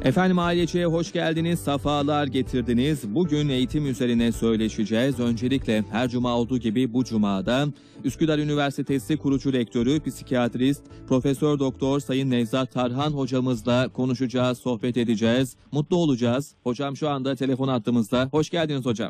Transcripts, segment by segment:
Efendim Aileci'ye hoş geldiniz, safalar getirdiniz. Bugün eğitim üzerine söyleşeceğiz. Öncelikle her cuma olduğu gibi bu cumada Üsküdar Üniversitesi kurucu rektörü, psikiyatrist, Profesör Doktor Sayın Nevzat Tarhan hocamızla konuşacağız, sohbet edeceğiz. Mutlu olacağız. Hocam şu anda telefon hattımızda. Hoş geldiniz hocam.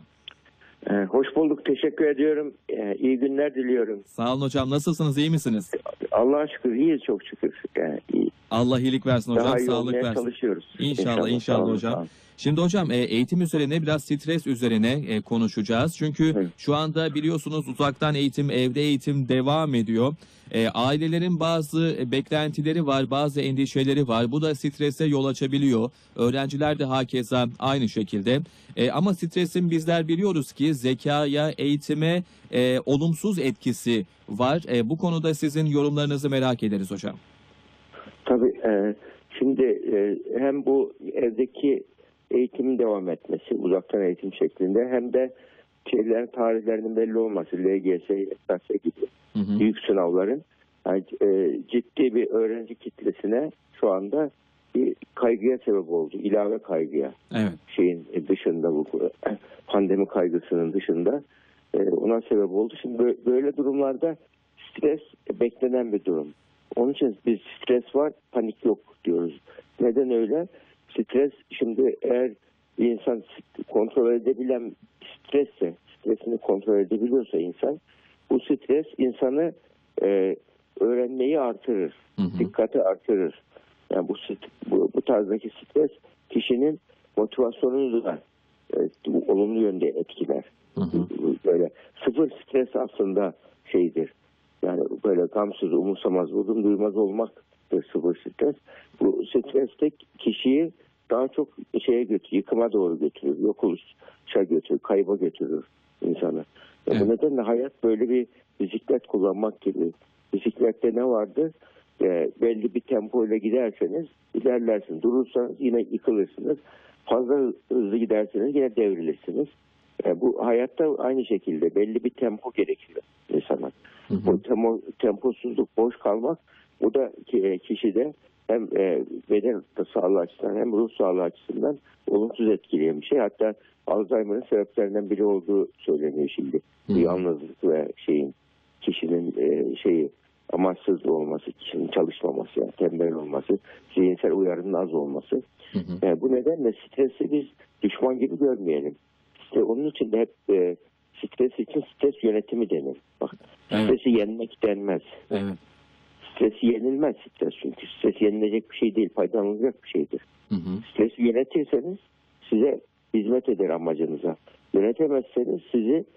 Hoş bulduk, teşekkür ediyorum. İyi günler diliyorum. Sağ olun hocam, nasılsınız, iyi misiniz? Allah'a şükür, iyiyiz çok şükür. İyi. Allah iyilik versin hocam, daha iyi sağlık olmaya versin. çalışıyoruz. İnşallah hocam. Şimdi hocam eğitim üzerine, biraz stres üzerine konuşacağız. Çünkü evet, şu anda biliyorsunuz uzaktan eğitim, evde eğitim devam ediyor. Ailelerin bazı beklentileri var, bazı endişeleri var. Bu da strese yol açabiliyor. Öğrenciler de hakeza aynı şekilde. Ama stresin bizler biliyoruz ki zekaya, eğitime olumsuz etkisi var. Bu konuda sizin yorumlarınızı merak ederiz hocam. Tabii şimdi hem bu evdeki eğitimin devam etmesi, uzaktan eğitim şeklinde, hem de şeylerin tarihlerinin belli olması, LGS, YKS gibi büyük sınavların yani, ciddi bir öğrenci kitlesine şu anda bir kaygıya sebep oldu. İlave kaygıya. Evet. Şeyin dışında, bu pandemi kaygısının dışında ona sebep oldu. Şimdi böyle durumlarda stres beklenen bir durum. Onun için biz stres var, panik yok diyoruz. Neden öyle? Stres, şimdi eğer bir insan kontrol edebilen stresse, stresini kontrol edebiliyorsa insan, bu stres insanı öğrenmeyi artırır, dikkati artırır. Yani bu tarzdaki stres kişinin motivasyonunu da olumlu yönde etkiler. Böyle sıfır stres aslında şeydir. Yani böyle gamsız, umursamaz, vurdum duymaz olmaktır sıfır stres. Bu stres de kişiyi daha çok şeye götürür, yıkıma doğru götürür, yok oluşa götürür, kayba götürür insanı. Evet. Bu nedenle hayat böyle bir bisiklet kullanmak gibi. Bisiklette ne vardı? Belli bir tempoyla giderseniz ilerlersiniz. Durursanız yine yıkılırsınız. Fazla hızlı giderseniz yine devrilirsiniz. Bu hayatta aynı şekilde belli bir tempo gerekiyor insana. Bu temposuzluk, boş kalmak, bu da kişide hem beden sağlığı açısından hem ruh sağlığı açısından olumsuz etkileyen bir şey. Hatta Alzheimer'ın sebeplerinden biri olduğu söyleniyor şimdi. Yalnızlık ve kişinin amaçsız olması, kişinin çalışmaması, yani tembel olması, zihinsel uyarının az olması. Bu nedenle stresi biz düşman gibi görmeyelim. İşte onun için de hep stres için stres yönetimi denir. Bak, stresi yenmek denmez. Evet. Stresi yenilmez stres, çünkü stres yenilecek bir şey değil, faydalanacak bir şeydir. Stresi yönetirseniz size hizmet eder amacınıza. Yönetemezseniz sizi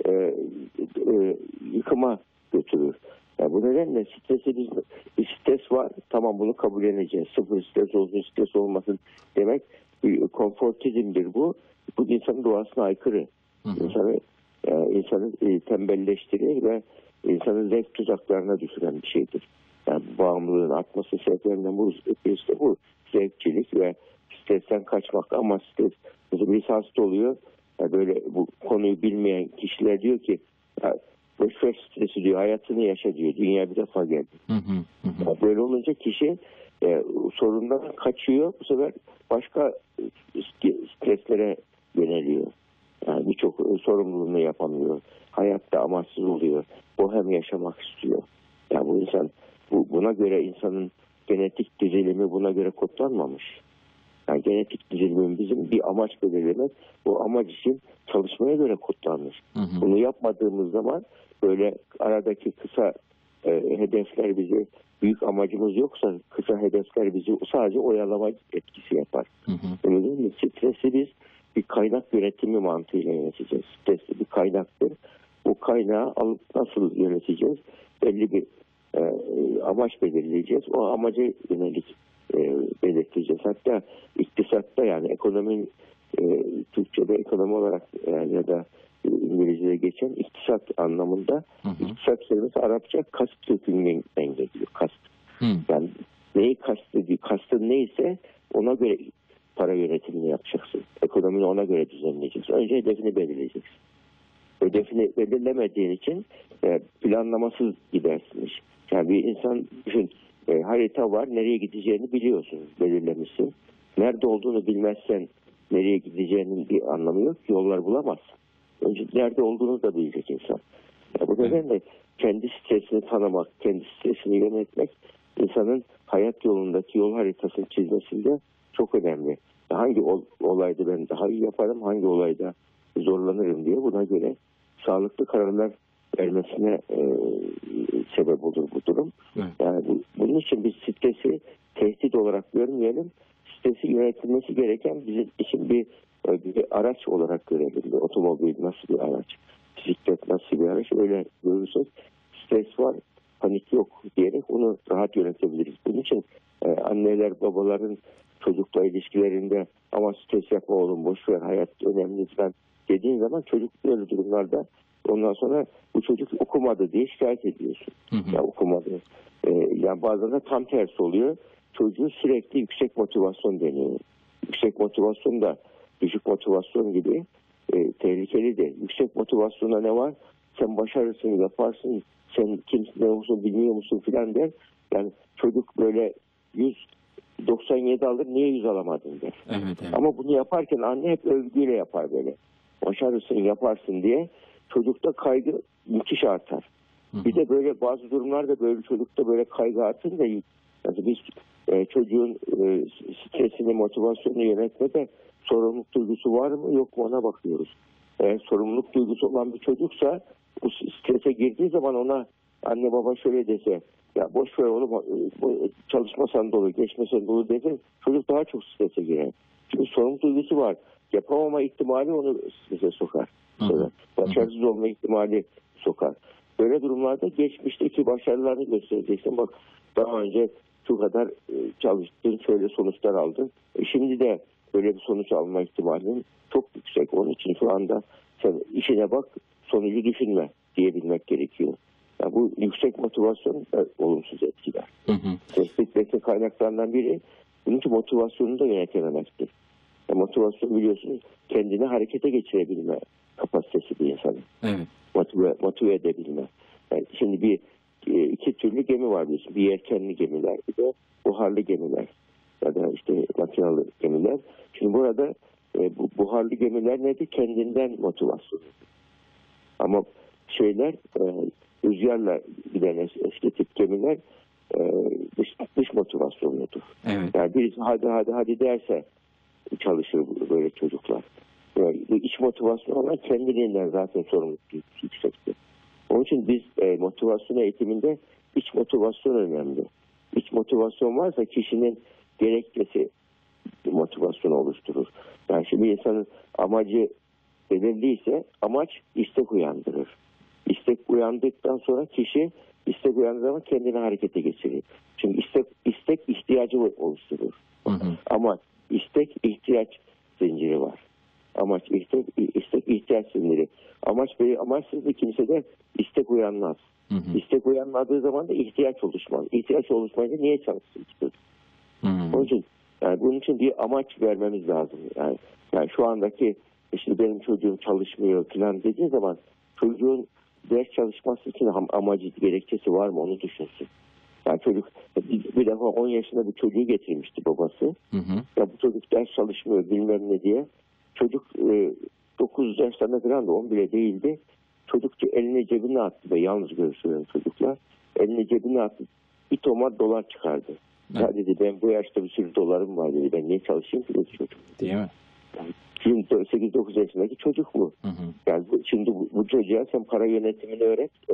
yıkıma götürür. Yani bu nedenle stres var, tamam, bunu kabulleneceğiz. Sıfır stres olsun, stres olmasın demek konfortizmdir bu. Bu insanın doğasına aykırı. İnsanı tembelleştirir ve insanı zevk tuzaklarına düşüren bir şeydir. Yani bağımlılığın artması sebeplerinden birisi bu zevkçilik ve stresten kaçmak. Ama stres, mesela birisi hasta oluyor, yani böyle bu konuyu bilmeyen kişiler diyor ki boşver stresi diyor, hayatını yaşa diyor, dünya bir defa geldi. Yani böyle olunca kişi sorundan kaçıyor, bu sefer başka streslere yöneliyor. Yani birçok sorumluluğunu yapamıyor. Hayatta amaçsız oluyor. Bohem yaşamak istiyor. Yani bu insan, buna göre insanın genetik dizilimi buna göre kodlanmamış. Yani genetik dizilimin bizim bir amaç belirlemek, bu amaç için çalışmaya göre kodlanmış. Bunu yapmadığımız zaman böyle aradaki kısa hedefler bizi, büyük amacımız yoksa kısa hedefler bizi sadece oyalama etkisi yapar. Yani stresi biz bir kaynak yönetimi mantığıyla yöneteceğiz. Stresli bir kaynaktır. Bu kaynağı alıp nasıl yöneteceğiz? Belli bir amaç belirleyeceğiz. O amaca yönelik belirteceğiz. Hatta iktisatta, yani ekonominin Türkçe'de ekonomi olarak ya da İngilizce'de geçen iktisat anlamında, iktisat kelimesi Arapça kast kökünden geliyor. Kast. Yani neyi kastediyor? Kastın neyse ona göre para yönetimini yapacaksın. Ekonomini ona göre düzenleyeceksin. Önce hedefini belirleyeceksin. Hedefini belirlemediğin için planlamasız gidersin. Yani bir insan düşün, harita var, nereye gideceğini biliyorsun, belirlemişsin. nerede olduğunu bilmezsen nereye gideceğinin bir anlamı yok. Yollar bulamazsın. Önce nerede olduğunu da bilecek insan. Ya bu nedenle kendi stresini tanımak, kendi stresini yönetmek insanın hayat yolundaki yol haritasını çizmesinde çok önemli. Hangi olayda ben daha iyi yaparım, hangi olayda zorlanırım diye buna göre sağlıklı kararlar vermesine sebep olur bu durum. Evet. Yani bunun için biz stresi tehdit olarak görmeyelim. Stresi yönetilmesi gereken bizim için bir araç olarak görelim. Bir otomobil nasıl bir araç, bisiklet nasıl bir araç, öyle görürsek stres var, panik yok diyerek onu rahat yönetebiliriz. Bunun için anneler, babaların çocukla ilişkilerinde ama stres yapma oğlum, boş ver, hayat önemli falan dediğin zaman çocuk böyle durumlarda ondan sonra bu çocuk okumadı diye şikayet ediyorsun. Ya okumadı. Yani bazen de tam tersi oluyor. Çocuğu sürekli yüksek motivasyon deniyor. Yüksek motivasyon da düşük motivasyon gibi tehlikeli de. Yüksek motivasyonda ne var? Sen başarırsın, yaparsın, sen kimsin, ne olsun bilmiyor musun filan der. Yani çocuk böyle 197 alır, niye 100 alamadın der. Evet. Ama bunu yaparken anne hep övgüyle yapar böyle. Başarırsın, yaparsın diye. Çocukta kaygı müthiş artar. Bir de böyle bazı durumlarda böyle çocukta böyle kaygı artınca yani biz çocuğun stresini, motivasyonunu yönetmede sorumluluk duygusu var mı yok mu ona bakıyoruz. Eğer sorumluluk duygusu olan bir çocuksa bu strese girdiği zaman ona anne baba şöyle dese, ya boş ver oğlum, çalışmasan dolu, geçmesen dolu dese çocuk daha çok strese girer. Çünkü sorumluluk duygusu var. Yapamama ihtimali onu strese sokar. Başarısız olma ihtimali sokar. Böyle durumlarda geçmişteki başarılarını göstereceksin. Bak daha önce şu kadar çalıştın, şöyle sonuçlar aldın. Şimdi de böyle bir sonuç alma ihtimalin çok yüksek. Onun için şu anda sen işine bak, sonucu düşünme diyebilmek gerekiyor. Yani bu yüksek motivasyon olumsuz etkiler. Stresin kaynaklarından biri bunun için motivasyonunu da yönetememektir. Motivasyon biliyorsunuz kendini harekete geçirebilme kapasitesi bir insanın. Evet. Motive edebilme. Yani şimdi iki türlü gemi var biliyorsun. Bir yelkenli gemiler, bir de buharlı gemiler. Ya da işte makinalı gemiler. Şimdi burada bu buharlı gemiler nedir? Kendinden motivasyon. Ama rüzgarla giden eski tip gemiler dış motivasyonudur. Evet. Yani birisi hadi derse çalışır böyle çocuklar. Yani iç motivasyon olan kendiliğinden zaten sorumluluk yüksektir. Onun için biz motivasyon eğitiminde iç motivasyon önemli. İç motivasyon varsa kişinin gerekçesi motivasyonu oluşturur. Yani şimdi insanın amacı belirliyse amaç istek uyandırır. İstek uyandıktan sonra kişi istek uyandığı zaman kendini harekete geçirir. Çünkü istek ihtiyacı oluşturur. Ama istek ihtiyaç zinciri var. Amaç istek ihtiyaç zinciri. Amaçsız bir kimsede istek uyanmaz. İstek uyanmadığı zaman da ihtiyaç oluşmaz. İhtiyaç oluşmayınca niye çalışsın? Onun için bunun için bir amaç vermemiz lazım. Yani şu andaki işte benim çocuğum çalışmıyor falan dediği zaman çocuğun ders çalışması için amacı, gerekçesi var mı onu düşünsün. Yani çocuk bir defa 10 yaşında bir çocuğu getirmişti babası. Ya bu çocuk ders çalışmıyor bilmem ne diye. Çocuk 9 yaşlarında falan da 10 bile değildi. Çocuk elini cebine attı ve yalnız görüşüyorum çocuklar. Elini cebine attı. Bir tomar dolar çıkardı. Evet. Ya dedi ben bu yaşta bir sürü dolarım var dedi. Ben niye çalışayım ki dedi çocuk. Değil mi? Şimdi 8-9 yaşındaki çocuk bu. Yani şimdi bu çocuğa sen para yönetimini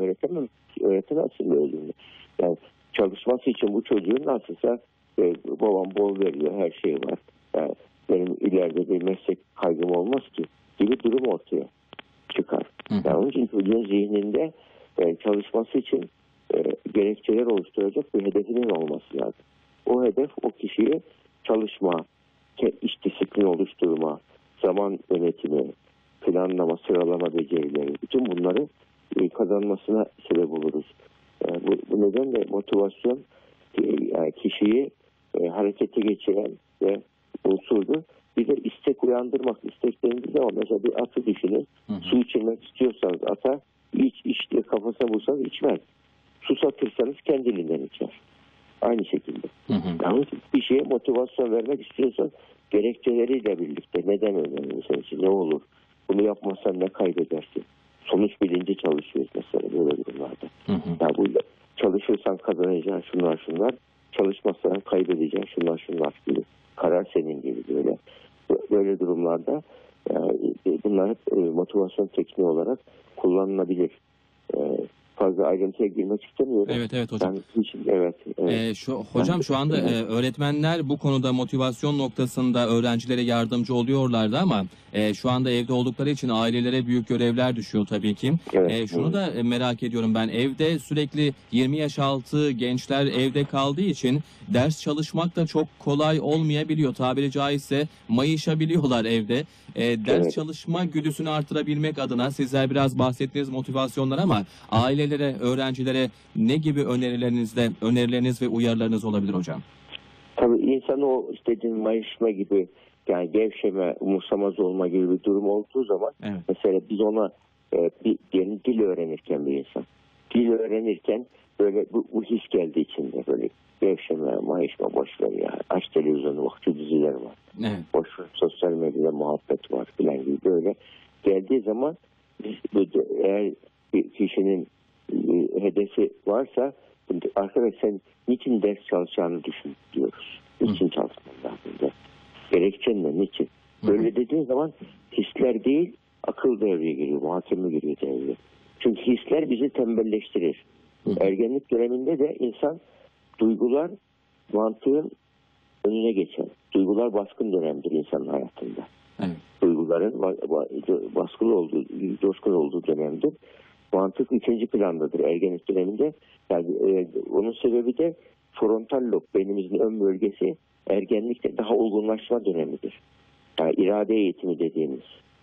öğretemezsin böyle. Yani çalışması için bu çocuğun nasılsa babam bol veriyor, her şey var. Yani benim ileride bir meslek kaygım olmaz ki gibi durum ortaya çıkar. Yani onun için çocuğun zihninde çalışması için gerekçeler oluşturacak bir hedefinin olması lazım. O hedef o kişiyi çalışma, iş disiplini oluşturma, zaman yönetimi, planlama, sıralama becerileri, bütün bunları kazanmasına sebep oluruz. Bu nedenle motivasyon kişiyi harekete geçiren ve unsurdur. Bir de istek uyandırmak. İstek denildiği zaman mesela bir atı düşünün. Su içirmek istiyorsanız ata iç diye kafasına vursanız içmez. Su satırsanız kendiliğinden içer. Aynı şekilde. Hı hı. Yalnız bir şeye motivasyon vermek istiyorsan gerekçeleriyle birlikte neden önemli senin için, ne olur? Bunu yapmazsan ne kaybedersin? Sonuç bilinci çalışıyoruz mesela böyle durumlarda. Hı hı. Ya bu çalışırsan kazanacaksın şunlar, çalışmazsan kaybedeceksin şunlar gibi. Karar senin gibi böyle. Böyle durumlarda bunlar motivasyon tekniği olarak kullanılabilir. Fazla ayrıntıya girmek istemiyorum. Evet hocam. Evet. Hocam şu anda öğretmenler bu konuda motivasyon noktasında öğrencilere yardımcı oluyorlardı ama şu anda evde oldukları için ailelere büyük görevler düşüyor tabii ki. Evet, Şunu da merak ediyorum ben, evde sürekli 20 yaş altı gençler evde kaldığı için ders çalışmak da çok kolay olmayabiliyor. Tabiri caizse mayışabiliyorlar evde. Ders Evet. çalışma güdüsünü artırabilmek adına sizler biraz bahsettiğiniz motivasyonlar ama ailelere, öğrencilere ne gibi önerileriniz ve uyarılarınız olabilir hocam? Tabii insan o istediğin mayışma gibi, yani gevşeme, umursamaz olma gibi bir durum olduğu zaman Evet. mesela biz ona diyelim dil öğrenirken bir insan. Dil öğrenirken böyle bu his geldi içinde, böyle gevşeme, mayışma, boş ver ya. Aç televizyonu bak, şu diziler var. Evet. Boş ver, sosyal medyada muhabbet var filan gibi böyle geldiği zaman eğer bir kişinin hedefi varsa, arkadaş sen niçin ders çalışacağını düşün diyoruz. Niçin çalışman lazım? Gerekçen ne? Niçin? Böyle dediğin zaman hisler değil, akıl devreye giriyor, muhakeme giriyor devreye. Çünkü hisler bizi tembelleştirir. Ergenlik döneminde de insan duygular mantığın önüne geçer. Duygular baskın dönemdir insanın hayatında. Evet. Duyguların baskılı olduğu, coşkun olduğu dönemdir. Mantık ikinci plandadır ergenlik döneminde. Yani onun sebebi de frontal lob, beynimizin ön bölgesi ergenlikte daha olgunlaşma dönemidir. Yani irade eğitimi dediğimiz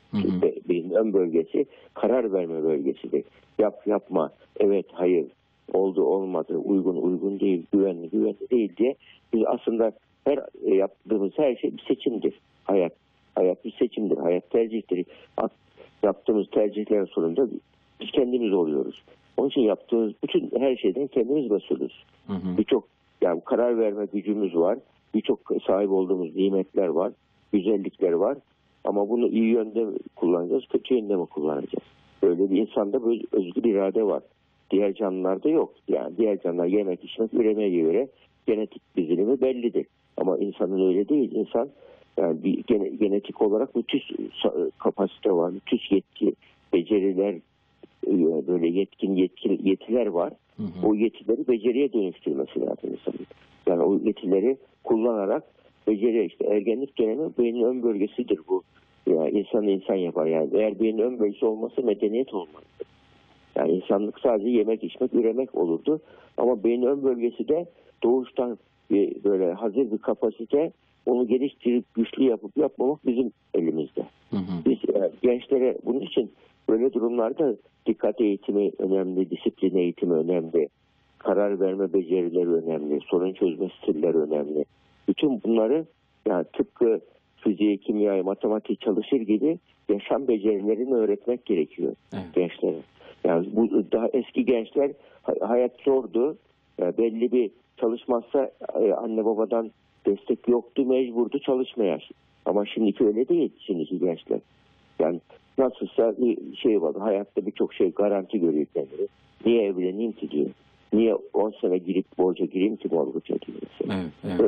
beynin ön bölgesi karar verme bölgesidir. Yap yapma, evet hayır, oldu olmadı, uygun değil, güvenli değil diye biz aslında yaptığımız her şey bir seçimdir. Hayat bir seçimdir, hayat tercihtir. Yaptığımız tercihlerin sonunda biz kendimiz oluyoruz. Onun için yaptığımız bütün her şeyden kendimiz mesulüz. Birçok yani karar verme gücümüz var. Birçok sahip olduğumuz nimetler var, güzellikler var. Ama bunu iyi yönde mi kullanacağız, kötü yönde mi kullanacağız? Böyle bir insanda böyle özgür irade var. Diğer canlılarda yok. Yani diğer canlılar yemek, içmek, üremeye göre genetik dizilimi bellidir. Ama insanın öyle değil. İnsan yani bir genetik olarak müthiş kapasite var, müthiş yetki, beceriler, böyle yetiler var. O yetileri beceriye dönüştürmesi lazım insanın. Yani o yetileri kullanarak beceri, işte ergenlik dönemi beynin ön bölgesidir bu. Yani insanı insan yapar. Yani eğer beynin ön bölgesi olmasa medeniyet olmazdı. Yani insanlık sadece yemek, içmek, üremek olurdu. Ama beynin ön bölgesi de doğuştan böyle hazır bir kapasite, onu geliştirip güçlü yapıp yapmamak bizim elimizde. Biz gençlere bunun için böyle durumlarda dikkat eğitimi önemli, disiplin eğitimi önemli, karar verme becerileri önemli, sorun çözme stilleri önemli. Bütün bunları yani tıpkı fiziği, kimyayı, matematik çalışır gibi yaşam becerilerini öğretmek gerekiyor gençlere. Yani bu daha eski gençler hayat zordu. Belli bir çalışmazsa anne babadan destek yoktu, mecburdu çalışmaya. Ama şimdiki öyle değil, şimdiki gençler. Yani nasılsa bir şey var, hayatta birçok şey garanti görüyor kendini. Niye evleneyim ki diyor. Niye 10 sene borca gireyim ki mortgage çekeyim mesela.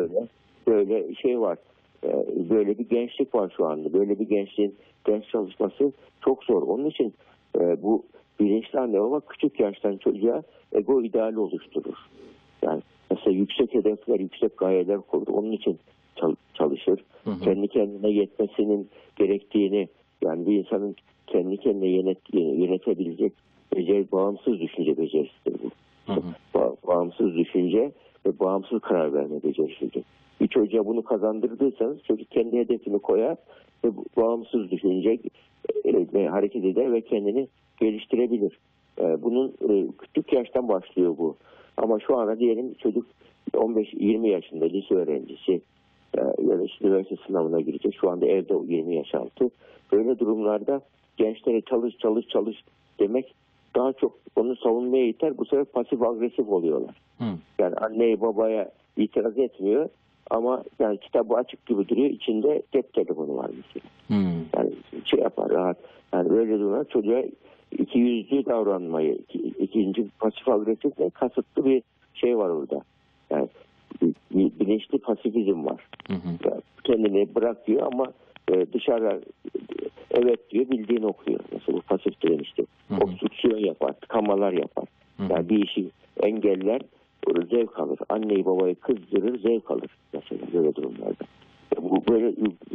Böyle şey var. Böyle bir gençlik var şu anda. Böyle bir gençliğin ders çalışması çok zor. Onun için bu bilinçli anne baba küçük yaştan çocuğa ego ideali oluşturur. Yani mesela yüksek hedefler, yüksek gayeler kurur. Onun için çalışır. Kendi kendine yetmesinin gerektiğini, yani bir insanın kendi kendine yönetebilecek bağımsız düşünce becerisidir bu. Bağımsız düşünce ve bağımsız karar verme becerisidir. Bir çocuğa bunu kazandırdıysanız çocuk kendi hedefini koyar ve bağımsız düşünecek, hareket eder ve kendini geliştirebilir. Bunun küçük yaştan başlıyor bu. Ama şu anda diyelim çocuk 15-20 yaşında lise öğrencisi, üniversite sınavına girecek. Şu anda evde 20 yaş altı. Böyle durumlarda gençlere çalış demek daha çok onu savunmaya iter. Bu sefer pasif agresif oluyorlar. Hı. Yani anneye babaya itiraz etmiyor ama yani kitabı açık gibi duruyor. İçinde cep telefonu var mesela. Hı. Yani şey yapar rahat. Yani böyle durumlar çocuğa ikiyüzlü davranmayı, ikinci pasif agresif ve kasıtlı bir şey var orada. Yani bilinçli pasifizm var. Hı hı. Yani kendini bırakıyor ama dışarıda evet diyor, bildiğini okuyor. Mesela bu pasif direnişte. Obstrüksiyon yapar, tıkamalar yapar. Yani bir işi engeller, zevk alır. Anneyi babayı kızdırır, zevk alır mesela böyle durumlarda. Bu böyle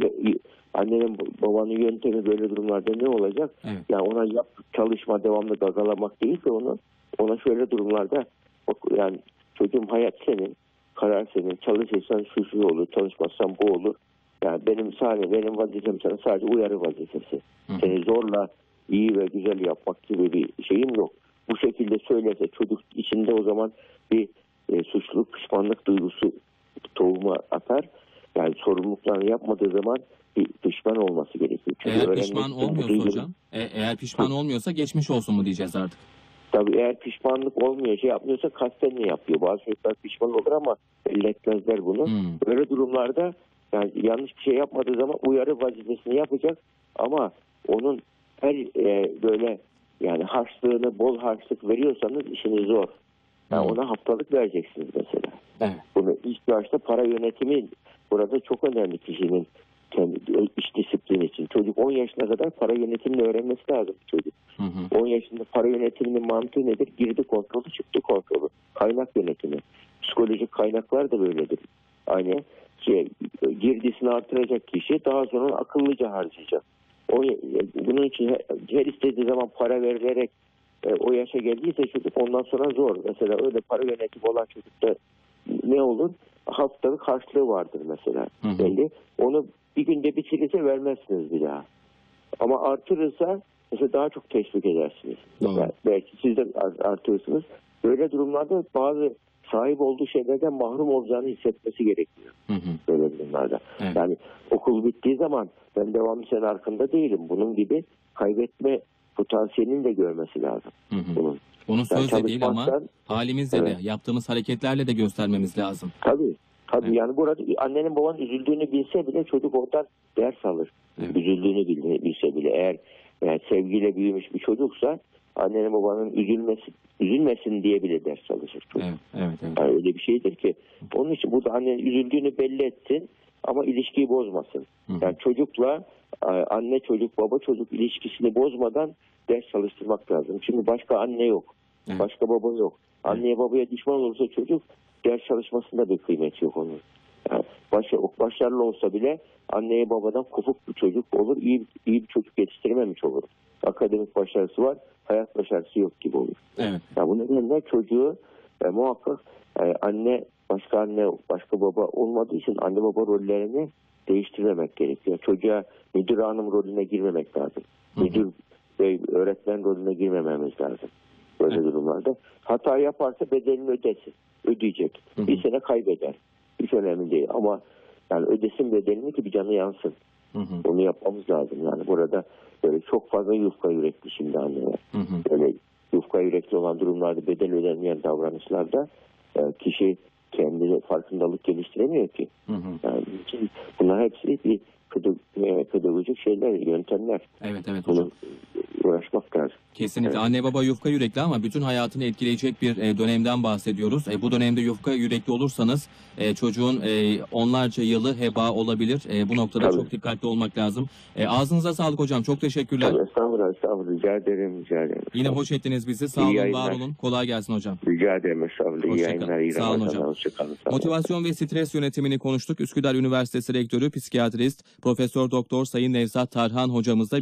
annenin babanın yöntemi böyle durumlarda ne olacak? Evet. Yani ona çalışma, devamlı gagalamak değil de ona şöyle durumlarda yani çocuğum hayat senin, karar senin. Çalışırsan şu olur, çalışmazsan bu olur. Yani benim vazifem sana sadece uyarı vazifesi. Seni zorla iyi ve güzel yapmak gibi bir şeyim yok. Bu şekilde söylese çocuk içinde o zaman bir suçluluk, pişmanlık duygusu tohuma atar. Yani sorumluluklarını yapmadığı zaman bir pişman olması gerekiyor. Çünkü Eğer pişman olmuyorsa hocam, eğer pişman olmuyorsa geçmiş olsun mu diyeceğiz artık? Tabii eğer pişmanlık olmuyor, şey yapmıyorsa kasten ne yapıyor? Bazı çocuklar pişman olur ama belli etmezler bunu. Böyle durumlarda yani yanlış bir şey yapmadığı zaman uyarı vazifesini yapacak ama onun her böyle yani harçlığını bol harçlık veriyorsanız işiniz zor. Yani ona haftalık vereceksiniz mesela. Evet. Bunu ilk yaşta para yönetimi burada çok önemli kişinin kendi iş disiplini için. Çocuk 10 yaşına kadar para yönetimini öğrenmesi lazım çocuk. 10 yaşında para yönetiminin mantığı nedir? Girdi kontrolü, çıktı kontrolü. Kaynak yönetimi. Psikolojik kaynaklar da böyledir. Aynı girdisini artıracak kişi daha sonra akıllıca harcayacak. Bunun için her istediği zaman para verilerek o yaşa geldiyse çocuk ondan sonra zor. Mesela öyle para yönetimi olan çocukta ne olur? Haftalık harçlığı vardır mesela. Belli. Onu bir günde bitirirse vermezsiniz bir daha. Ama artırırsa mesela daha çok teşvik edersiniz. Yani belki siz de artırırsınız. Böyle durumlarda bazı sahip olduğu şeylerden mahrum olacağını hissetmesi gerekiyor. Böyle durumlarda. Evet. Yani okul bittiği zaman ben devamlı senin arkanda değilim. Bunun gibi kaybetme potansiyelini de görmesi lazım. Bunun. Bunu sözle değil ama halimizle evet, de yaptığımız hareketlerle de göstermemiz lazım. Tabii. Evet. Yani burada annenin babanın üzüldüğünü bilse bile çocuk oradan ders alır. Evet. Üzüldüğünü bilse bile eğer sevgiyle büyümüş bir çocuksa annenin babanın üzülmesin diye bile ders çalışır çocuk. Evet. Yani öyle bir şeydir ki onun için burada annenin üzüldüğünü belli etsin ama ilişkiyi bozmasın. Yani çocukla anne çocuk baba çocuk ilişkisini bozmadan ders çalıştırmak lazım. Çünkü başka anne yok. Evet. Başka baba yok. Anneye babaya düşman olursa çocuk ders çalışmasında bir kıymeti yok onun. Yani başarılı olsa bile anneye babadan kopuk bir çocuk olur. İyi bir çocuk yetiştirememiş olur. Akademik başarısı var, hayat başarısı yok gibi olur. Evet. Yani bu nedenle çocuğu muhakkak başka anne, başka baba olmadığı için anne baba rollerini değiştirmemek gerekiyor. Çocuğa müdür hanım rolüne girmemek lazım. Müdür ve öğretmen rolüne girmememiz lazım. Böyle durumlarda. Hata yaparsa bedelini ödeyecek. Bir sene kaybeder. Hiç önemli değil ama yani ödesin bedelini ki bir canı yansın. Onu yapmamız lazım. Yani burada böyle çok fazla yufka yürekli şimdi anneler. Böyle yufka yürekli olan durumlarda bedel ödenmeyen davranışlarda kişi kendi farkındalık geliştiremiyor ki. Yani bunlar hepsi bir pedagojik şeyler, yöntemler. Evet hocam. Uğraşmak lazım. Kesinlikle. Evet. Anne baba yufka yürekli ama bütün hayatını etkileyecek bir dönemden bahsediyoruz. Bu dönemde yufka yürekli olursanız çocuğun onlarca yılı heba olabilir. Bu noktada çok dikkatli olmak lazım. Ağzınıza sağlık hocam. Çok teşekkürler. Tabii, estağfurullah. Rica ederim. Yine hoş ettiniz bizi. Sağ olun, var olun. Kolay gelsin hocam. Rica ederim. Estağfurullah. İyi yayınlar. Sağ olun hocam. Hoşçakalın. Motivasyon ve stres yönetimini konuştuk. Üsküdar Üniversitesi Rektörü, psikiyatrist, Profesör Doktor Sayın Nevzat Tarhan hocamızla